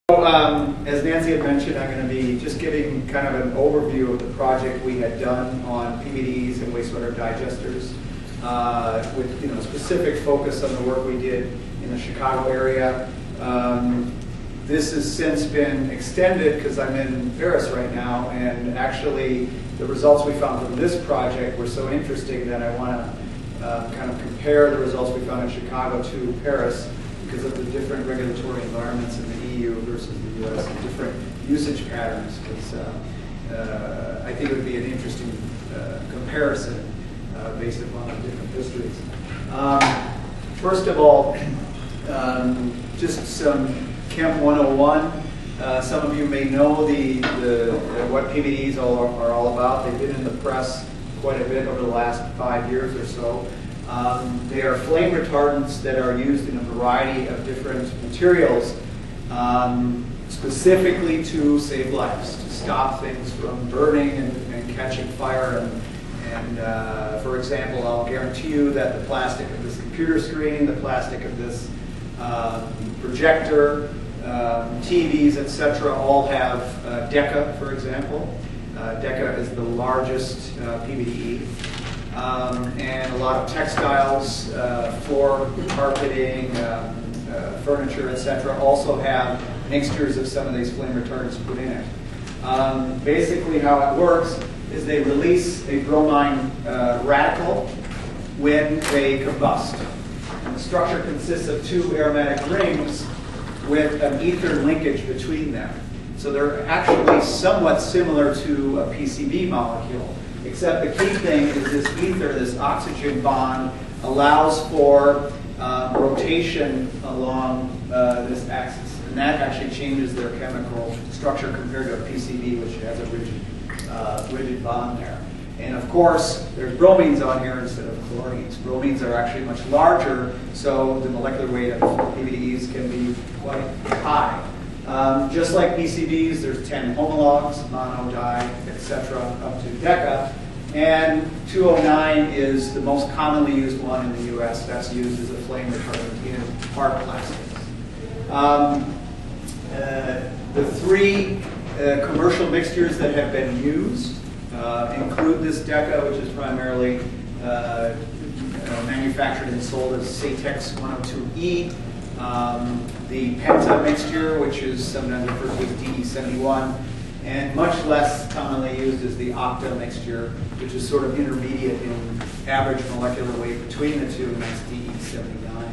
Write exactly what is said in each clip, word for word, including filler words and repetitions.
So, um, as Nancy had mentioned, I'm going to be just giving kind of an overview of the project we had done on P B D Es and wastewater digesters, uh, with you know specific focus on the work we did in the Chicago area. Um, this has since been extended because I'm in Paris right now, and actually the results we found from this project were so interesting that I want to uh, kind of compare the results we found in Chicago to Paris, because of the different regulatory environments in the E U versus the U S and different usage patterns. Because uh, uh, I think it would be an interesting uh, comparison uh, based upon the different histories. Um, first of all, um, just some Chem one oh one. Uh, some of you may know the, the uh, what P B D Es all are, are all about. They've been in the press quite a bit over the last five years or so. Um, they are flame retardants that are used in a variety of different materials, um, specifically to save lives, to stop things from burning and, and catching fire. And, and uh, for example, I'll guarantee you that the plastic of this computer screen, the plastic of this um, projector, um, T Vs, et cetera, all have uh, DECA, for example. Uh, DECA is the largest uh, P B D E. Um, and a lot of textiles, uh, floor carpeting, um, uh, furniture, et cetera, also have mixtures of some of these flame retardants put in it. Um, basically, how it works is they release a bromine uh, radical when they combust. And the structure consists of two aromatic rings with an ether linkage between them. So they're actually somewhat similar to a P C B molecule. Except the key thing is this ether, this oxygen bond, allows for uh, rotation along uh, this axis. And that actually changes their chemical structure compared to a P C B, which has a rigid, uh, rigid bond there. And of course, there's bromines on here instead of chlorines. Bromines are actually much larger, so the molecular weight of P B D Es can be quite high. Um, just like P C Bs, there's ten homologs, mono, di, et cetera, up to DECA. And two oh nine is the most commonly used one in the U S. That's used as a flame retardant in hard plastics. Um, uh, the three uh, commercial mixtures that have been used uh, include this DECA, which is primarily uh, uh, manufactured and sold as Satex one oh two E. Um, the Penta mixture, which is sometimes referred to as D E seventy-one, and much less commonly used is the Octa mixture, which is sort of intermediate in average molecular weight between the two, and that's D E seventy-nine.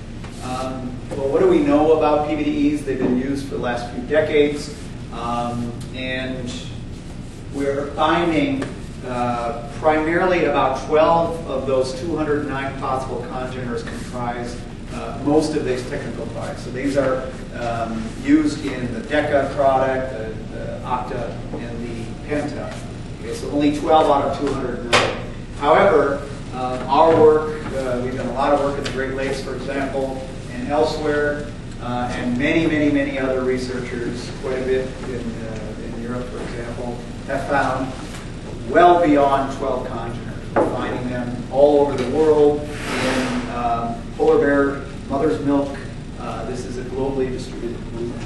Um, well, what do we know about P B D Es? They've been used for the last few decades, um, and we're finding uh, primarily about twelve of those two hundred nine possible congeners comprise Uh, most of these technical products. So these are um, used in the DECA product, the, the Octa, and the Penta. Okay, so only twelve out of two hundred nine. However, um, our work, uh, we've done a lot of work in the Great Lakes, for example, and elsewhere, uh, and many, many, many other researchers, quite a bit in, uh, in Europe, for example, have found well beyond twelve congeners. We're finding them all over the world in um, polar bear, mother's milk. Uh, this is a globally distributed movement.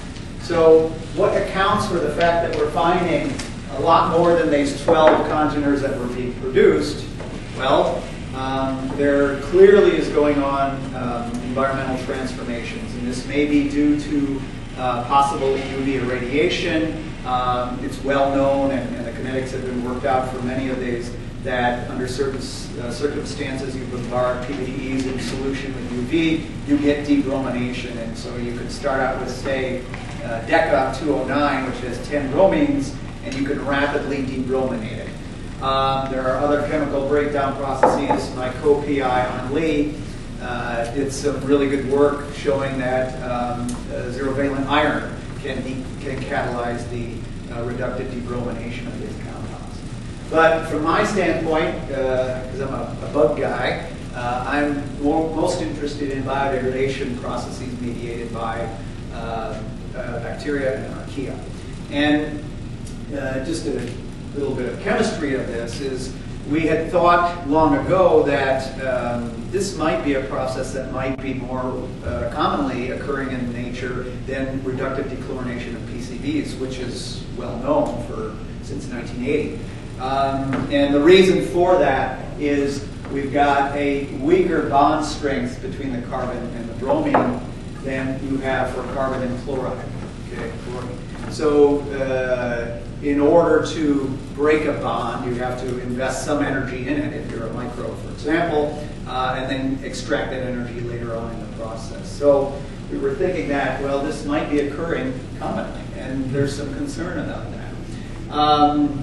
So what accounts for the fact that we're finding a lot more than these twelve congeners that were being produced? Well, um, there clearly is going on um, environmental transformations, and this may be due to uh, possible U V irradiation. Um, it's well known, and, and the kinetics have been worked out for many of these, that under certain uh, circumstances you bombard P B D Es in solution with U V, you get debromination. And so you could start out with, say, uh, DECA two oh nine, which has ten bromines, and you can rapidly debrominate it. Um, there are other chemical breakdown processes. My co-P I on Lee uh, did some really good work showing that um, uh, zero-valent iron can, can catalyze the uh, reductive debromination of these compounds. But from my standpoint, because uh, I'm a, a bug guy, uh, I'm more, most interested in biodegradation processes mediated by uh, uh, bacteria and archaea. And uh, just a little bit of chemistry of this is we had thought long ago that um, this might be a process that might be more uh, commonly occurring in nature than reductive dechlorination of P C Bs, which is well known for since nineteen eighty. Um, and the reason for that is we've got a weaker bond strength between the carbon and the bromine than you have for carbon and chloride. Okay, chlorine. So uh, in order to break a bond, you have to invest some energy in it, if you're a microbe, for example, uh, and then extract that energy later on in the process. So we were thinking that, well, this might be occurring commonly, and there's some concern about that. Um,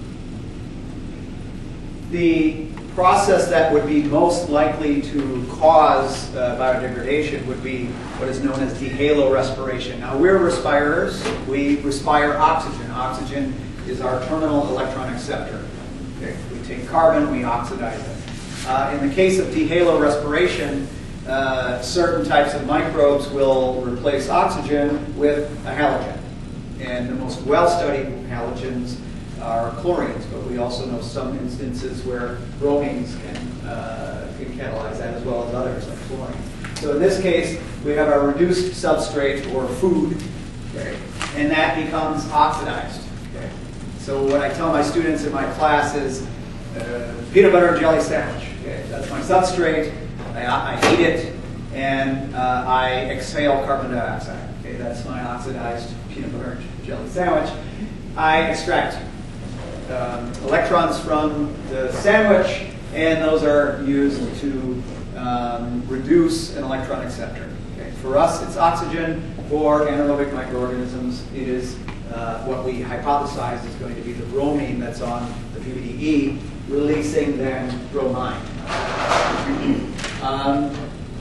the process that would be most likely to cause uh, biodegradation would be what is known as dehalorespiration. Now, we're respirers. We respire oxygen. Oxygen is our terminal electron acceptor. Okay? We take carbon, we oxidize it. Uh, in the case of dehalorespiration, uh, certain types of microbes will replace oxygen with a halogen. And the most well-studied halogens are chlorines, but we also know some instances where bromines can, uh, can catalyze that, as well as others like chlorine. So in this case, we have our reduced substrate or food, okay, and that becomes oxidized. Okay. So what I tell my students in my class is uh, peanut butter and jelly sandwich. Okay. That's my substrate. I, I eat it, and uh, I exhale carbon dioxide. Okay. That's my oxidized peanut butter and jelly sandwich. I extract Um, electrons from the sandwich, and those are used to um, reduce an electron acceptor. Okay. For us, it's oxygen. For anaerobic microorganisms, it is uh, what we hypothesize is going to be the bromine that's on the P B D E, releasing then bromine. Um,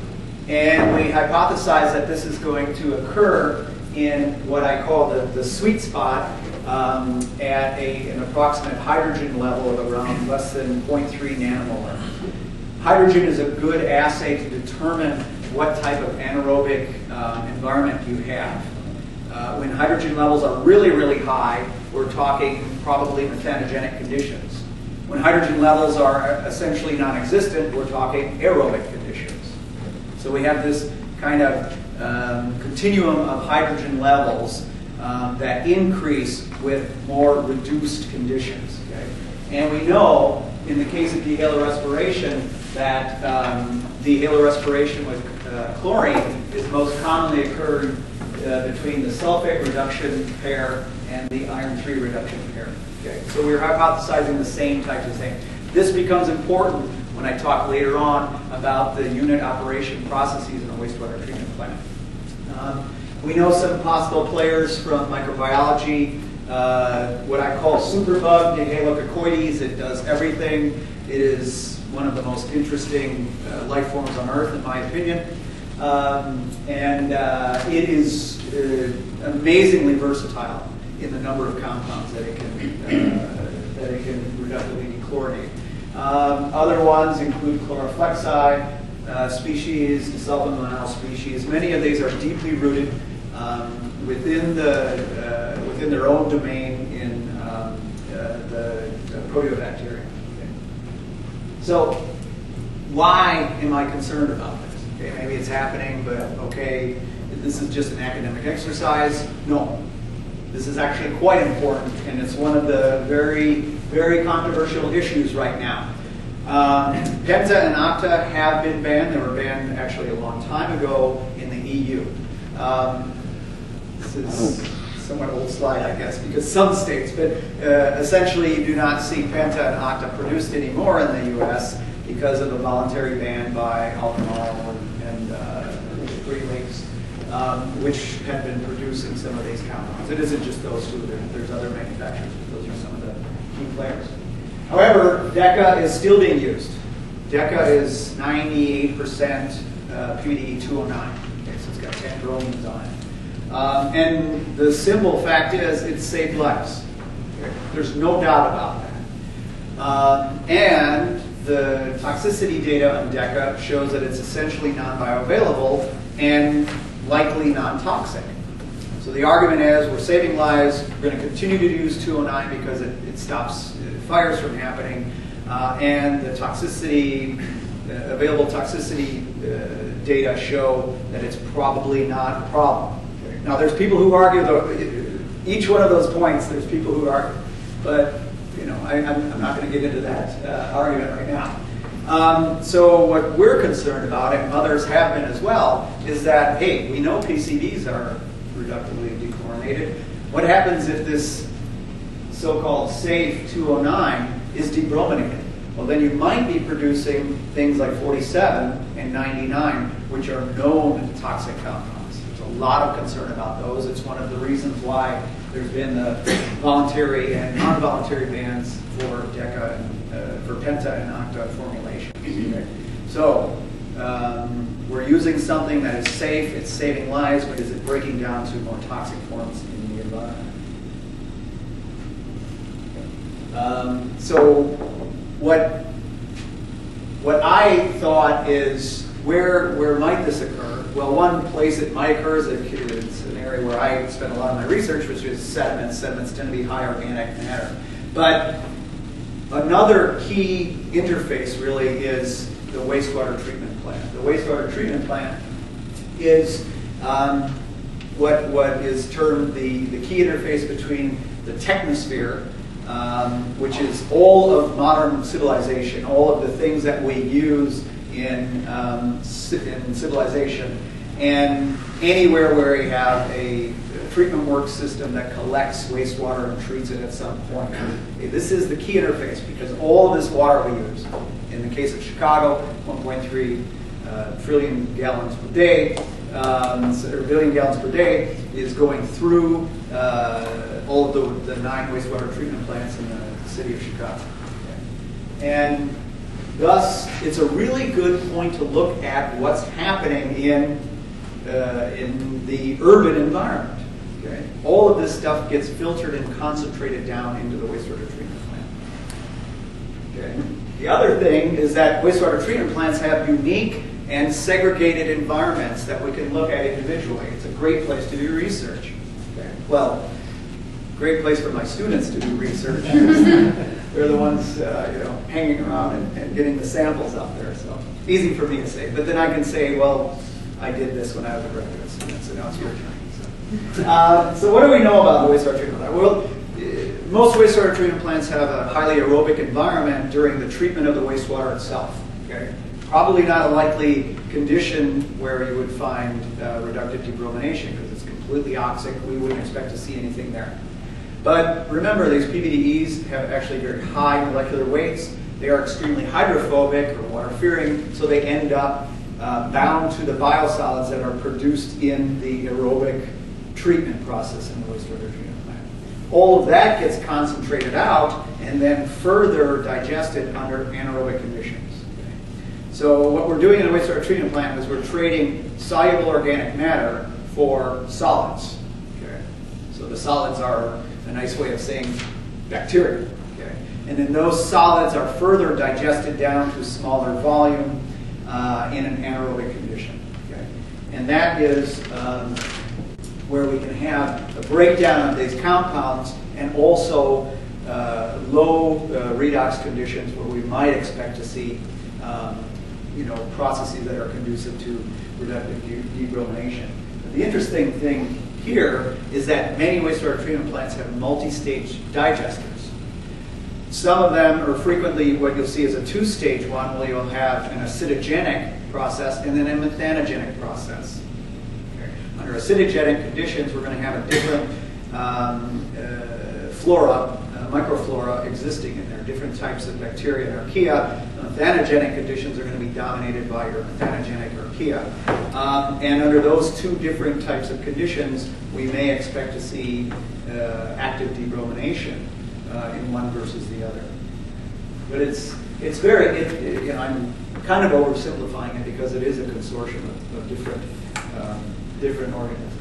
and we hypothesize that this is going to occur in what I call the, the sweet spot, Um, at a, an approximate hydrogen level of around less than zero point three nanomolar. Hydrogen is a good assay to determine what type of anaerobic uh, environment you have. Uh, when hydrogen levels are really, really high, we're talking probably methanogenic conditions. When hydrogen levels are essentially non-existent, we're talking aerobic conditions. So we have this kind of um, continuum of hydrogen levels Um, that increase with more reduced conditions. Okay? And we know, in the case of dehalorespiration, that um, dehalorespiration with uh, chlorine is most commonly occurred uh, between the sulfate reduction pair and the iron three reduction pair. Okay? So we're hypothesizing the same types of things. This becomes important when I talk later on about the unit operation processes in a wastewater treatment plant. Um, We know some possible players from microbiology, uh, what I call superbug, Dehalococoides. It does everything. It is one of the most interesting uh, life forms on Earth, in my opinion. Um, and uh, it is uh, amazingly versatile in the number of compounds that it can, uh, that it can reductively dechlorinate. Um, other ones include chloroflexi uh, species, sulfonyl species. Many of these are deeply rooted Um, within the uh, within their own domain in um, uh, the, the proteobacteria. Okay. So, why am I concerned about this? Okay, maybe it's happening, but okay, this is just an academic exercise. No, this is actually quite important, and it's one of the very very controversial issues right now. Um, Penta and Octa have been banned. They were banned actually a long time ago in the E U. Um, This is somewhat old slide, I guess, because some states, but uh, essentially you do not see Penta and Octa produced anymore in the U S because of a voluntary ban by Albemarle and, and uh, Great Lakes, um, which had been producing some of these compounds. It isn't just those two, there, there's other manufacturers, but those are some of the key players. However, DECA is still being used. DECA is ninety-eight percent uh, P B D E two oh nine, okay, so it's got ten bromines on it. Um, and the simple fact is, it's saved lives. Okay? There's no doubt about that. Um, and the toxicity data on DECA shows that it's essentially non-bioavailable and likely non-toxic. So the argument is, we're saving lives, we're going to continue to use two oh nine because it, it stops fires from happening, uh, and the toxicity, uh, available toxicity uh, data show that it's probably not a problem. Okay. Now, there's people who argue, though, each one of those points, there's people who argue, but you know, I, I'm, I'm not going to get into that uh, argument right now. Um, so what we're concerned about, and others have been as well, is that, hey, we know P C Bs are reductively dechlorinated. What happens if this so-called safe two oh nine is debrominated? Well, then you might be producing things like forty-seven and ninety-nine, which are known toxic compounds. There's a lot of concern about those. It's one of the reasons why there's been the voluntary and non-voluntary bans for deca and uh, for penta and octa formulation. Okay. So um, we're using something that is safe, it's saving lives, but is it breaking down to more toxic forms in the environment? Um, so what what I thought is, where where might this occur? Well, one place it might occur is it's an area where I spend a lot of my research, which is sediments. Sediments tend to be high organic matter. But another key interface really is the wastewater treatment plant. The wastewater treatment plant is um, what, what is termed the, the key interface between the technosphere, um, which is all of modern civilization, all of the things that we use in, um, in civilization, and anywhere where we have a treatment work system that collects wastewater and treats it at some point. Okay, this is the key interface, because all of this water we use, in the case of Chicago, one point three uh, trillion gallons per day, um, or billion gallons per day, is going through uh, all of the, the nine wastewater treatment plants in the city of Chicago. Okay. And thus, it's a really good point to look at what's happening in, uh, in the urban environment. Okay? All of this stuff gets filtered and concentrated down into the wastewater treatment plant. Okay? The other thing is that wastewater treatment plants have unique and segregated environments that we can look at individually. It's a great place to do research. Okay? Well, great place for my students to do research. They're the ones uh, you know, hanging around and, and getting the samples out there. So easy for me to say. But then I can say, well, I did this when I was a graduate student, so now it's your turn. So, uh, so what do we know about the wastewater treatment plant? Well, uh, most wastewater treatment plants have a highly aerobic environment during the treatment of the wastewater itself. Okay? Probably not a likely condition where you would find uh, reductive debromination, because it's completely oxic. We wouldn't expect to see anything there. But remember, these P B D Es have actually very high molecular weights. They are extremely hydrophobic or water-fearing, so they end up uh, bound to the biosolids that are produced in the aerobic treatment process in the wastewater treatment plant. All of that gets concentrated out and then further digested under anaerobic conditions. Okay. So what we're doing in a wastewater treatment plant is we're trading soluble organic matter for solids. Okay. So the solids are a nice way of saying bacteria. Okay. And then those solids are further digested down to smaller volume uh, in an anaerobic condition. Okay. And that is um, where we can have a breakdown of these compounds, and also uh, low uh, redox conditions where we might expect to see um, you know, processes that are conducive to reductive de debromination. But the interesting thing here is that many wastewater treatment plants have multi-stage digesters. Some of them, or frequently what you'll see is a two-stage one, where you'll have an acidogenic process and then a methanogenic process. Okay. Under acidogenic conditions, we're going to have a different um, uh, flora, uh, microflora existing in there, different types of bacteria and archaea. Methanogenic conditions are going to be dominated by your methanogenic archaea. Um, and under those two different types of conditions, we may expect to see uh, active debromination uh, in one versus the other. But it's it's very, it, it, you know, I'm kind of oversimplifying it because it is a consortium of, of different um, different organisms.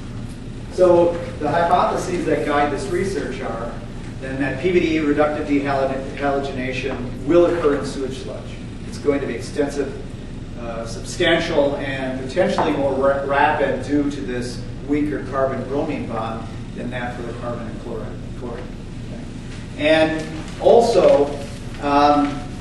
So the hypotheses that guide this research are then that P B D E reductive dehalogenation will occur in sewage sludge. It's going to be extensive, uh, substantial, and potentially more ra rapid due to this weaker carbon-bromine bond than that for the carbon and chlorine. chlorine. Okay. And also, um,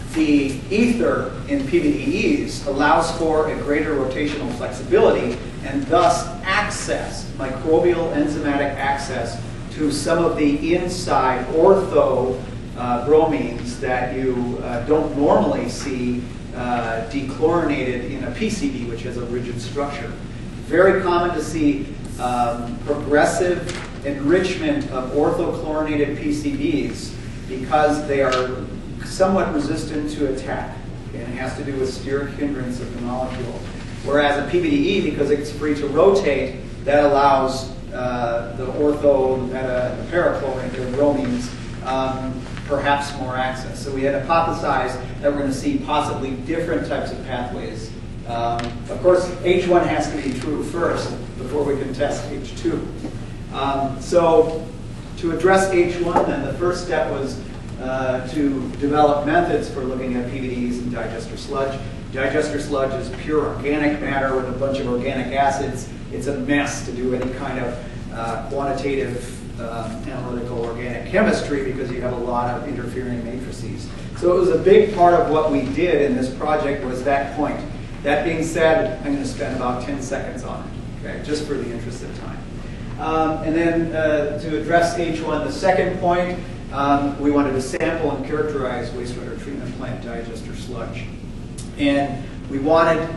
The ether in P B D Es allows for a greater rotational flexibility and thus access, microbial enzymatic access, to some of the inside ortho uh, bromines that you uh, don't normally see uh, dechlorinated in a P C B, which has a rigid structure. Very common to see um, progressive enrichment of orthochlorinated P C Bs because they are somewhat resistant to attack, and it has to do with steric hindrance of the molecule. Whereas a P B D E, because it's free to rotate, that allows uh, the ortho, the meta, the parachlorine, the bromines, um, perhaps more access. So we had hypothesized that we're going to see possibly different types of pathways. Um, of course, H one has to be true first before we can test H two. Um, so to address H one, then the first step was Uh, to develop methods for looking at P B D Es and digester sludge. Digester sludge is pure organic matter with a bunch of organic acids. It's a mess to do any kind of uh, quantitative uh, analytical organic chemistry because you have a lot of interfering matrices. So it was a big part of what we did in this project was that point. That being said, I'm going to spend about ten seconds on it, okay, just for the interest of time. Um, and then uh, to address H one, the second point, Um, we wanted to sample and characterize wastewater treatment plant digester sludge. And we wanted,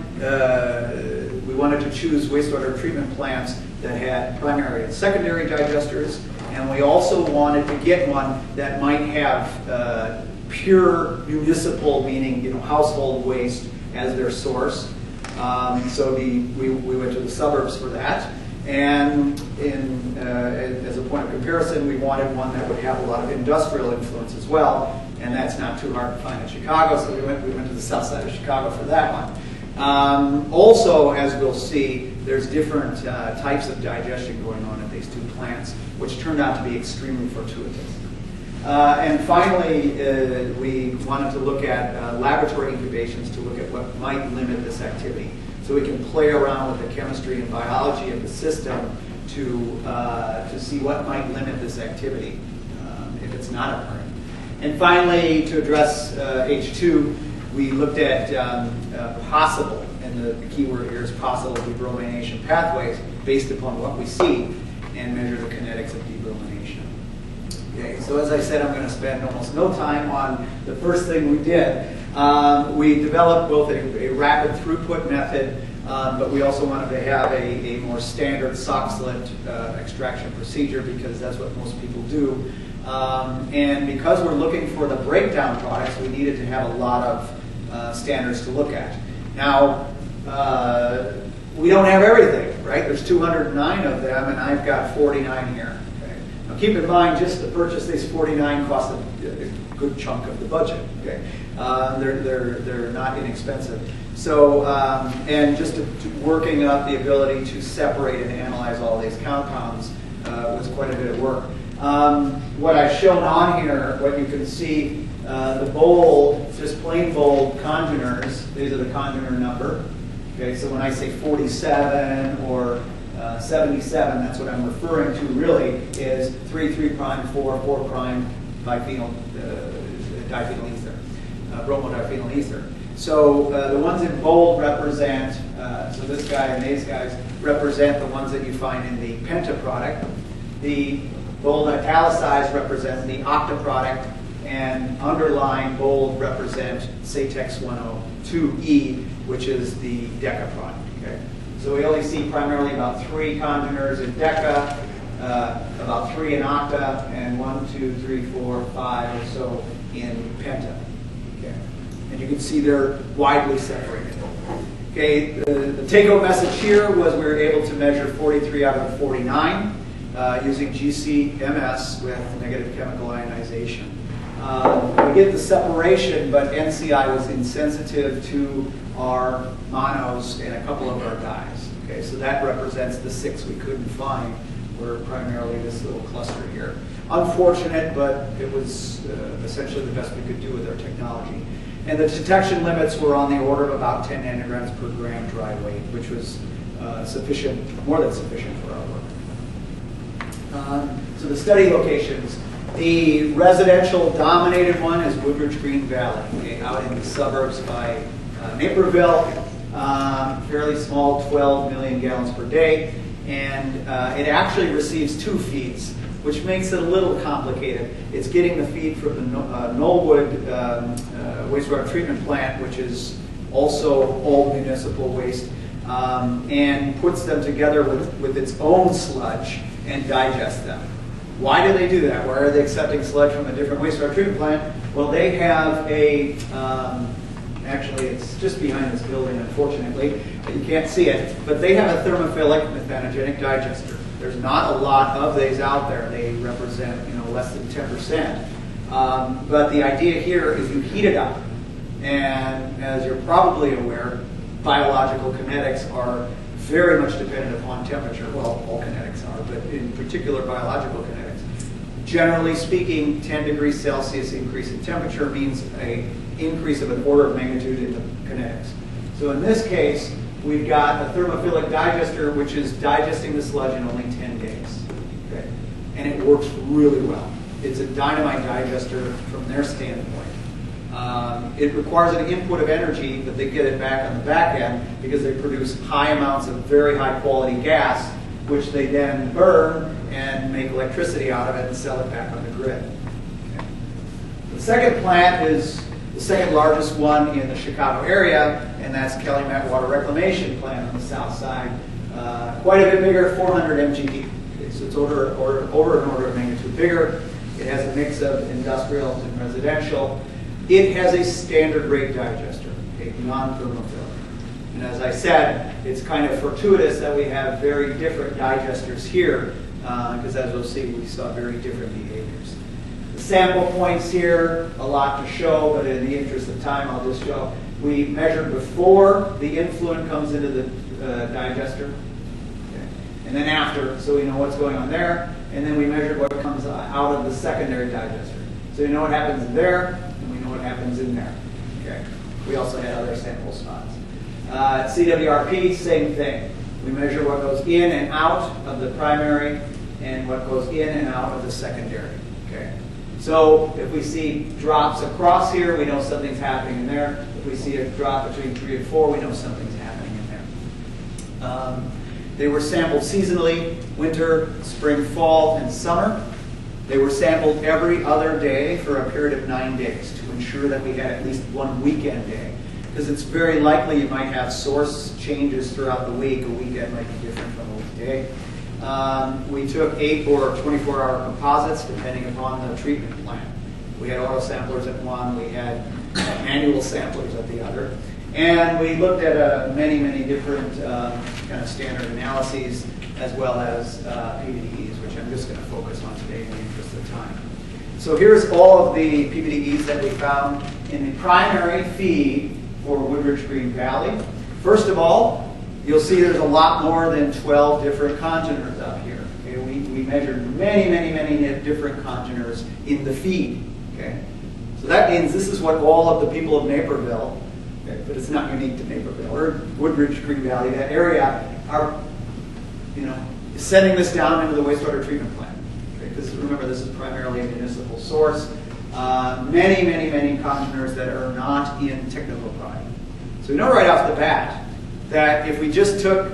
uh, we wanted to choose wastewater treatment plants that had primary and secondary digesters, and we also wanted to get one that might have uh, pure municipal, meaning you know, household waste as their source. Um, so the, we, we went to the suburbs for that. And in, uh, as a point of comparison, we wanted one that would have a lot of industrial influence as well, and that's not too hard to find in Chicago, so we went, we went to the south side of Chicago for that one. Um, also, as we'll see, there's different uh, types of digestion going on at these two plants, which turned out to be extremely fortuitous. Uh, and finally, uh, we wanted to look at uh, laboratory incubations to look at what might limit this activity. So we can play around with the chemistry and biology of the system to, uh, to see what might limit this activity um, if it's not occurring. And finally, to address uh, H two, we looked at um, uh, possible, and the, the key word here is possible debromination pathways based upon what we see and measure the kinetics of debromination. Okay, so as I said, I'm going to spend almost no time on the first thing we did. Um, we developed both a, a rapid throughput method, um, but we also wanted to have a, a more standard sock slit uh, extraction procedure because that's what most people do. Um, and because we're looking for the breakdown products, we needed to have a lot of uh, standards to look at. Now, uh, we don't have everything, right? There's two hundred nine of them, and I've got forty-nine here. Okay? Now keep in mind, just to purchase these forty-nine costs a, a good chunk of the budget. Okay? Uh, they're, they're, they're not inexpensive. So, um, and just to, to working up the ability to separate and analyze all these compounds uh, was quite a bit of work. Um, what I've shown on here, what you can see, uh, the bold, just plain bold congeners, these are the congener number. Okay, so when I say forty-seven or uh, seventy-seven, that's what I'm referring to really is three, three prime, four, four prime biphenyl, uh, diphenyl ether. Uh, bromodiphenyl ether. So uh, the ones in bold represent, uh, so this guy and these guys represent the ones that you find in the penta product. The bold italicized represent the octa product, and underlying bold represent Satex one oh two E, which is the deca product. Okay? So we only see primarily about three congeners in deca, uh, about three in octa, and one, two, three, four, five or so in penta. Okay. And you can see they're widely separated. Okay, the, the take-home message here was we were able to measure forty-three out of the forty-nine uh, using G C M S with negative chemical ionization. Um, we get the separation, but N C I was insensitive to our monos and a couple of our dyes. Okay, so that represents the six we couldn't find, were primarily this little cluster here. Unfortunate, but it was uh, essentially the best we could do with our technology. And the detection limits were on the order of about ten nanograms per gram dry weight, which was uh, sufficient, more than sufficient for our work. Um, so the study locations, The residential dominated one is Woodridge Green Valley, okay, out in the suburbs by uh, Naperville. Um, fairly small, twelve million gallons per day, and uh, it actually receives two feeds, which makes it a little complicated. It's getting the feed from the no uh, Knollwood um, uh, wastewater treatment plant, which is also all municipal waste, um, and puts them together with, with its own sludge and digests them. Why do they do that? Why are they accepting sludge from a different wastewater treatment plant? Well, they have a, um, actually it's just behind this building, unfortunately, you can't see it, but they have a thermophilic methanogenic digester. There's not a lot of these out there. They represent, you know, less than ten percent. Um, but the idea here is you heat it up. And as you're probably aware, biological kinetics are very much dependent upon temperature. Well, all kinetics are, but in particular biological kinetics. Generally speaking, ten degrees Celsius increase in temperature means an increase of an order of magnitude in the kinetics. So in this case, we've got a thermophilic digester which is digesting the sludge in only ten days. Okay? And it works really well. It's a dynamite digester from their standpoint. Um, it requires an input of energy, but they get it back on the back end because they produce high amounts of very high quality gas, which they then burn and make electricity out of it and sell it back on the grid. Okay. The second plant is the second largest one in the Chicago area, and that's Calumet Water Reclamation Plant on the south side. Uh, quite a bit bigger, four hundred M G D. Okay, so it's over, over, over an order of magnitude bigger. It has a mix of industrial and residential. It has a standard rate digester, okay, non-thermophilic. And as I said, it's kind of fortuitous that we have very different digesters here, because uh, as we'll see, we saw very different behaviors. The sample points here, a lot to show, but in the interest of time, I'll just show. We measured before the influent comes into the uh, digester, okay, and then after, so we know what's going on there, and then we measured what comes out of the secondary digester. So you know what happens there, and we know what happens in there. Okay. We also had other sample spots. Uh, C W R P, same thing. We measure what goes in and out of the primary and what goes in and out of the secondary. Okay. So if we see drops across here, we know something's happening in there. If we see a drop between three and four, we know something's happening in there. Um, they were sampled seasonally, winter, spring, fall, and summer. They were sampled every other day for a period of nine days to ensure that we had at least one weekend day. Because it's very likely you might have source changes throughout the week. A weekend might be different from a weekday. Um, we took eight or twenty-four hour composites depending upon the treatment plan. We had auto samplers at one, we had manual samplers at the other. And we looked at uh, many, many different uh, kind of standard analyses as well as uh, P B D Es, which I'm just going to focus on today in the interest of time. So here's all of the P B D Es that we found in the primary feed for Woodridge Green Valley. First of all, you'll see there's a lot more than twelve different congeners up here. Okay, we, we measured many, many, many different congeners in the feed. Okay, so that means this is what all of the people of Naperville, okay, but it's not unique to Naperville or Woodridge Green Valley, that area, are, you know, sending this down into the wastewater treatment plant. Because okay, remember, this is primarily a municipal source. Uh, many, many, many congeners that are not in technical product. So we know right off the bat that if we just took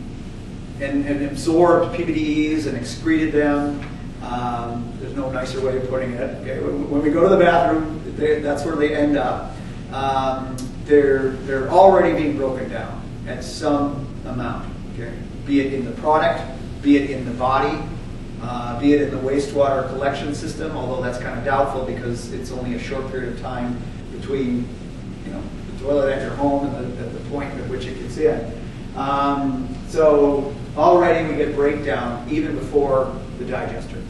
and, and absorbed P B D Es and excreted them, um, there's no nicer way of putting it. Okay, when, when we go to the bathroom, they, that's where they end up. Um, they're they're already being broken down at some amount. Okay, be it in the product, be it in the body. Uh, be it in the wastewater collection system, although that's kind of doubtful because it's only a short period of time between, you know, the toilet at your home and the, at the point at which it gets in. Um, so already we get breakdown even before the digester.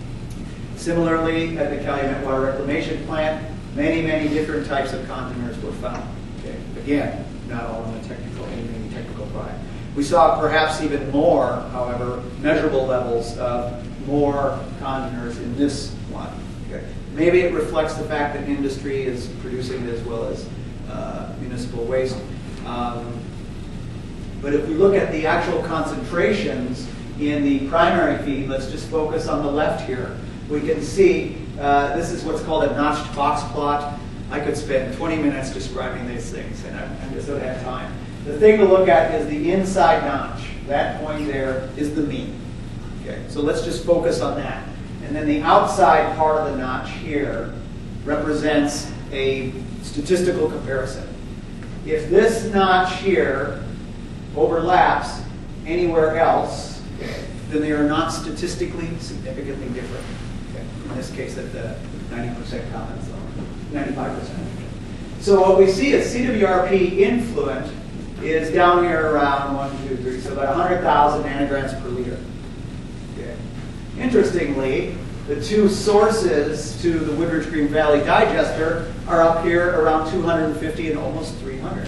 Similarly, at the Calumet Water Reclamation Plant, many, many different types of congeners were found. Okay. Again, not all in the technical, anything technical product. We saw perhaps even more, however, measurable levels of more congeners in this one. Okay. Maybe it reflects the fact that industry is producing it as well as uh, municipal waste. Um, but if we look at the actual concentrations in the primary feed, let's just focus on the left here. we can see uh, this is what's called a notched box plot. I could spend twenty minutes describing these things, and I, I just don't have time. The thing to look at is the inside notch. That point there is the mean. Okay, so let's just focus on that. And then the outside part of the notch here represents a statistical comparison. If this notch here overlaps anywhere else, okay, then they are not statistically significantly different. Okay, in this case, at the ninety percent confidence level, ninety-five percent. So what we see is C W R P influent is down here around one, two, three, so about one hundred thousand nanograms per liter. Okay. Interestingly, the two sources to the Woodridge Green Valley digester are up here around two hundred fifty and almost three hundred.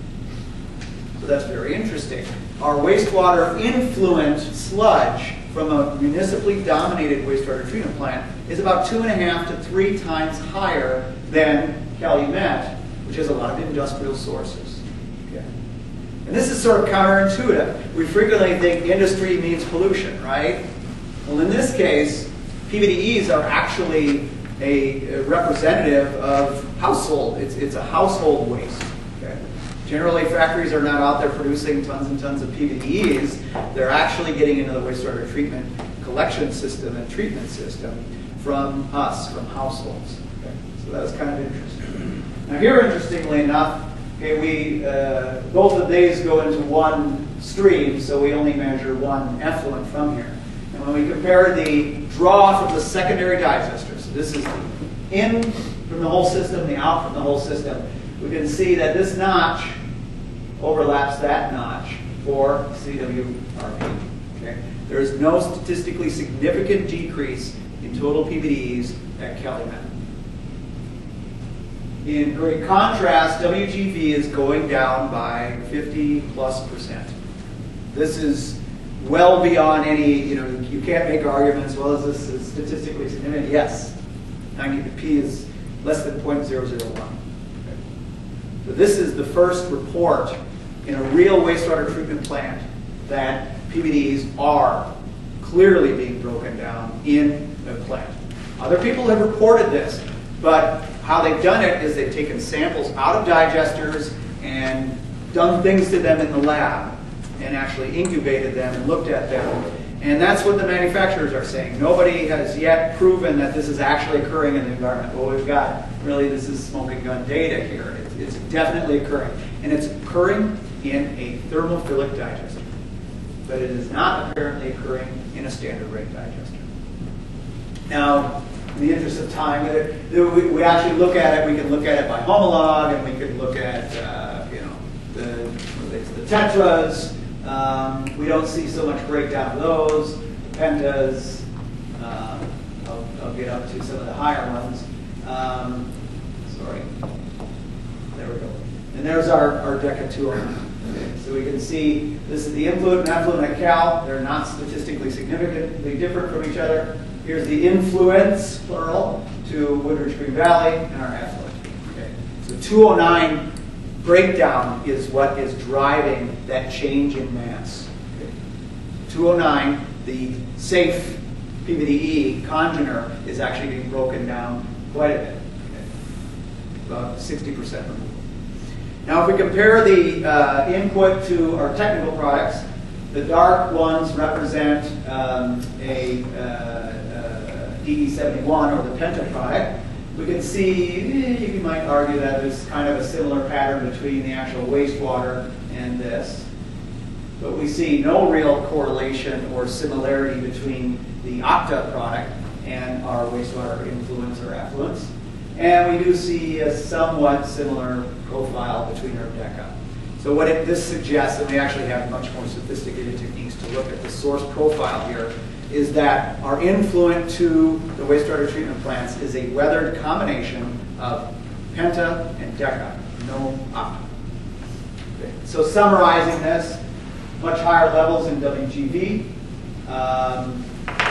So that's very interesting. Our wastewater influent sludge from a municipally dominated wastewater treatment plant is about two and a half to three times higher than Calumet, which has a lot of industrial sources. Okay. And this is sort of counterintuitive. We frequently think industry means pollution, right? Well, in this case, P B D Es are actually a, a representative of household. It's, it's a household waste. Okay? Generally, factories are not out there producing tons and tons of P B D Es. They're actually getting into the wastewater treatment collection system and treatment system from us, from households. Okay? So that was kind of interesting. Now here, interestingly enough, okay, we uh, both of these go into one stream, so we only measure one effluent from here. And when we compare the draw from the secondary digester, so this is the in from the whole system, the out from the whole system, we can see that this notch overlaps that notch for C W R P. Okay? There is no statistically significant decrease in total P B D Es at Calumet. In great contrast, W G V is going down by fifty plus percent. This is well beyond any, you know, you can't make arguments, well, is this is statistically significant? Yes. ninety P is less than zero point zero zero one. Okay. So this is the first report in a real wastewater treatment plant that P B D Es are clearly being broken down in the plant. Other people have reported this, but how they've done it is they've taken samples out of digesters and done things to them in the lab and actually incubated them and looked at them. And that's what the manufacturers are saying. Nobody has yet proven that this is actually occurring in the environment. Well, we've got, really, this is smoking gun data here. It's, it's definitely occurring. And it's occurring in a thermophilic digester. But it is not apparently occurring in a standard rate digester. Now, in the interest of time, we, we actually look at it, we can look at it by homolog, and we can look at, uh, you know, the, the tetras. Um, we don't see so much breakdown of those. The pentas, um, I'll, I'll get up to some of the higher ones. Um, sorry. There we go. And there's our, our Deca two oh nine. Okay, so we can see this is the influent and effluent at Cal. They're not statistically significantly different from each other. Here's the influence, plural, to Woodridge Green Valley and our effluent. Okay. So two oh nine breakdown is what is driving that change in mass. Okay. two oh nine, the safe P B D E congener, is actually being broken down quite a bit. Okay. About sixty percent removal. Now if we compare the uh, input to our technical products, the dark ones represent um, a uh, uh, D E seventy-one, or the Penta product. We can see, eh, you might argue that there's kind of a similar pattern between the actual wastewater and this. But we see no real correlation or similarity between the Octa product and our wastewater influence or effluents. And we do see a somewhat similar profile between our Deca. So what it, this suggests, and we actually have much more sophisticated techniques to look at the source profile here, is that our influent to the wastewater treatment plants is a weathered combination of Penta and Deca, no Octa. Okay. So summarizing this, much higher levels in W G V. Um,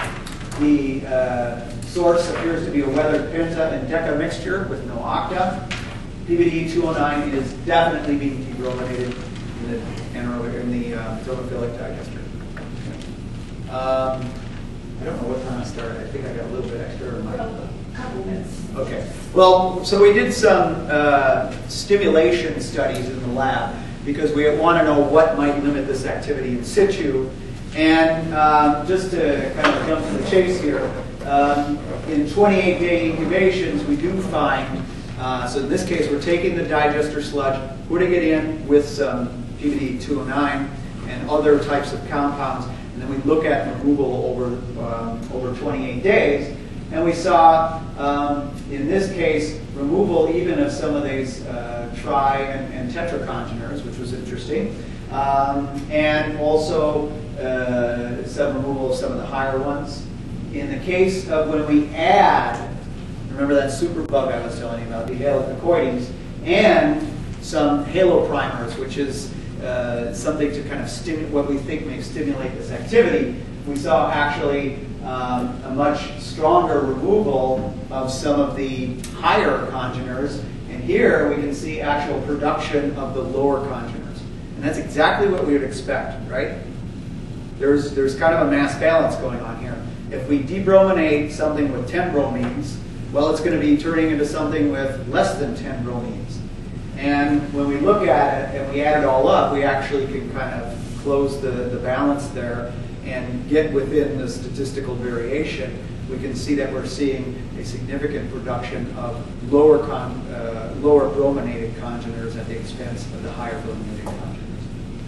the uh, source appears to be a weathered Penta and Deca mixture with no Octa. P B D E two oh nine is definitely being debrominated in the anaerobic, in the uh, thermophilic digester. Um, I don't know what time start? I think I got a little bit extra. Or A couple minutes. Okay. Well, so we did some uh, stimulation studies in the lab because we want to know what might limit this activity in situ. And um, just to kind of jump to the chase here, um, in twenty-eight day incubations, we do find, uh, so in this case, we're taking the digester sludge, putting it in with some P B D E two oh nine and other types of compounds, and then we look at removal over, um, over twenty-eight days. And we saw, um, in this case, removal even of some of these uh, tri and, and tetracongeners, which was interesting. Um, and also uh, some removal of some of the higher ones. In the case of when we add, remember that superbug I was telling you about, the halococoides, and some haloprimers, which is uh, something to kind of stimulate what we think may stimulate this activity, we saw actually um, a much stronger removal of some of the higher congeners. And here we can see actual production of the lower congeners. And that's exactly what we would expect, right? There's, there's kind of a mass balance going on here. If we debrominate something with ten bromines, well, it's going to be turning into something with less than ten bromines. And when we look at it and we add it all up, we actually can kind of close the, the balance there and get within the statistical variation. We can see that we're seeing a significant production of lower, con, uh, lower brominated congeners at the expense of the higher brominated congeners.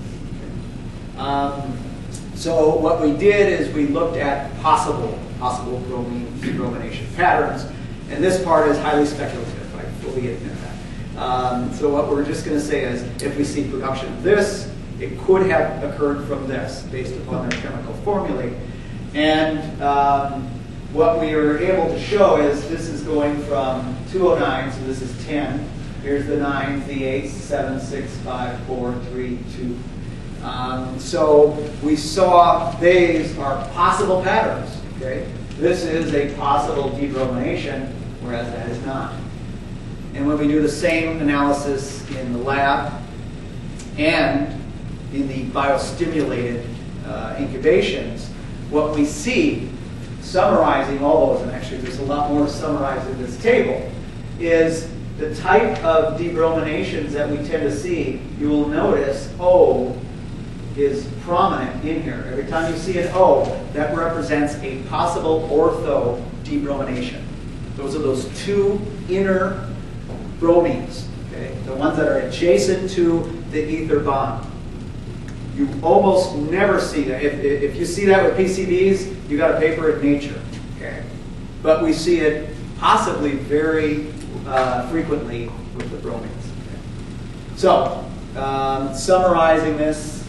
Okay. Um, so what we did is we looked at possible, possible bromine debromination patterns, and this part is highly speculative, I fully admit that. Um, so what we're just going to say is if we see production of this, it could have occurred from this based upon their chemical formulae. And um, what we were able to show is this is going from two oh nine, so this is ten. Here's the nines, the eights, seven, six, five, four, three, two. Um, so we saw these are possible patterns. Okay, this is a possible debromination, whereas that is not. And when we do the same analysis in the lab and in the biostimulated uh, incubations, what we see, summarizing all those, and actually there's a lot more to summarize in this table, is the type of debrominations that we tend to see. You will notice O is prominent in here. Every time you see an O, that represents a possible ortho debromination. Those are those two inner bromines, okay? The ones that are adjacent to the ether bond. You almost never see that. If, if you see that with P C Bs, you got a paper in Nature. Okay? But we see it possibly very uh, frequently with the bromines. Okay? So, um, summarizing this,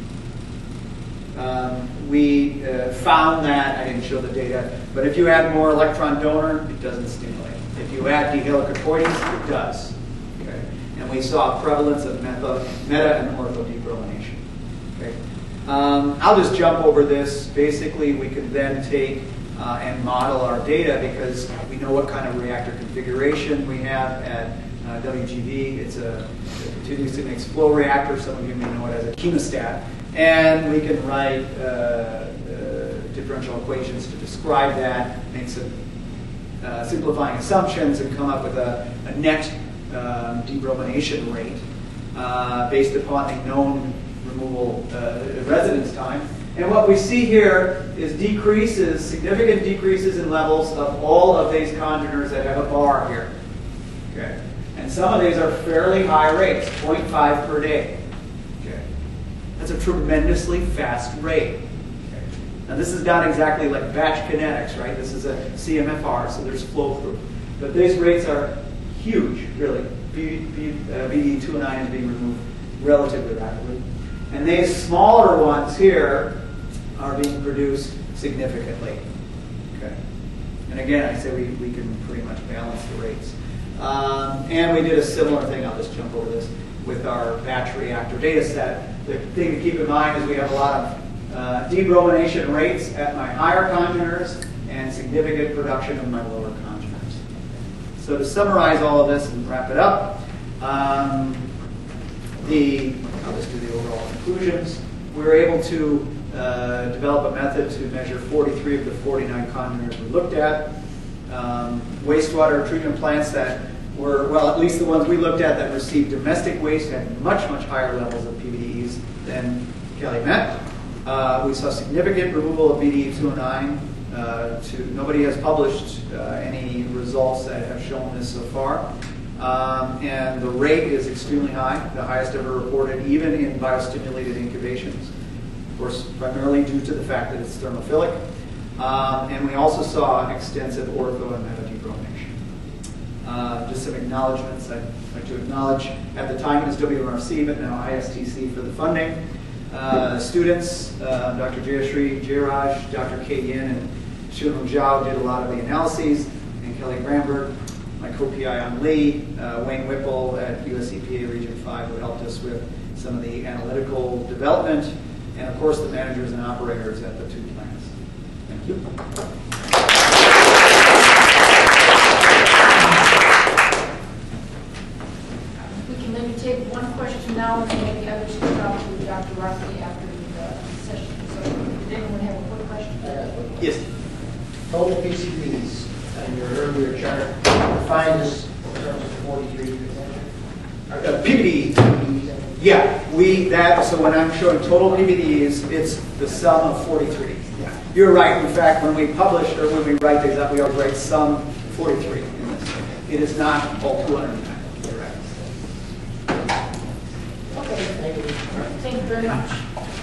um, we uh, found that, I didn't show the data, but if you add more electron donor, it doesn't stimulate. If you add dihalococoides, it does. Okay? And we saw a prevalence of meta, meta and ortho debromination. Okay. Um, I'll just jump over this. Basically, we can then take uh, and model our data because we know what kind of reactor configuration we have at uh, W G V. It's a, a continuously mixed flow reactor. Some of you may know it as a chemostat. And we can write uh, uh, differential equations to describe that, make some uh, simplifying assumptions, and come up with a, a net um, debromination rate uh, based upon the known removal uh, residence time. And what we see here is decreases, significant decreases in levels of all of these congeners that have a bar here. Okay. And some of these are fairly high rates, zero point five per day. Okay. That's a tremendously fast rate. Okay. Now this is not exactly like batch kinetics, right? This is a C M F R, so there's flow through. But these rates are huge, really. P B D E two oh nine is being removed relatively rapidly. And these smaller ones here are being produced significantly. Okay. And again, I say we, we can pretty much balance the rates. Um, and we did a similar thing, I'll just jump over this, with our batch reactor data set. The thing to keep in mind is we have a lot of uh, debromination rates at my higher congeners and significant production of my lower congeners. So to summarize all of this and wrap it up, um, the I'll just do the overall conclusions. We were able to uh, develop a method to measure forty-three of the forty-nine contaminators we looked at. Um, wastewater treatment plants that were, well, at least the ones we looked at that received domestic waste had much, much higher levels of P B D Es than Calumet. Uh, we saw significant removal of B D E two oh nine. Uh, to, nobody has published uh, any results that have shown this so far. Um, and the rate is extremely high, the highest ever reported, even in biostimulated incubations. Of course, primarily due to the fact that it's thermophilic. Um, and we also saw extensive ortho and metadebromination. Uh, just some acknowledgments I'd like to acknowledge. At the time it was W M R C, but now I S T C for the funding. Uh, students, uh, Doctor Jayashree Jairaj, Doctor Kei Yin, and Shunho Zhao did a lot of the analyses, and Kelly Gramberg, my co-P I on Lee, uh, Wayne Whipple at U S E P A Region five, who helped us with some of the analytical development, and of course the managers and operators at the two plants. Thank you. We can maybe take one question now, and then maybe others can talk to Doctor Rockley after the session. So, did anyone have a quick question? Uh, Yes. Total P C Bs in your earlier chart, define this in terms of forty-three percent. Uh, P B D E. Yeah, we that. So when I'm showing total P B D Es, it's the sum of forty-three. Yeah. You're right. In fact, when we publish or when we write these up, we always write sum forty-three in this. It is not all two hundred nine. You're right. Okay. Thank you. Thank you very much.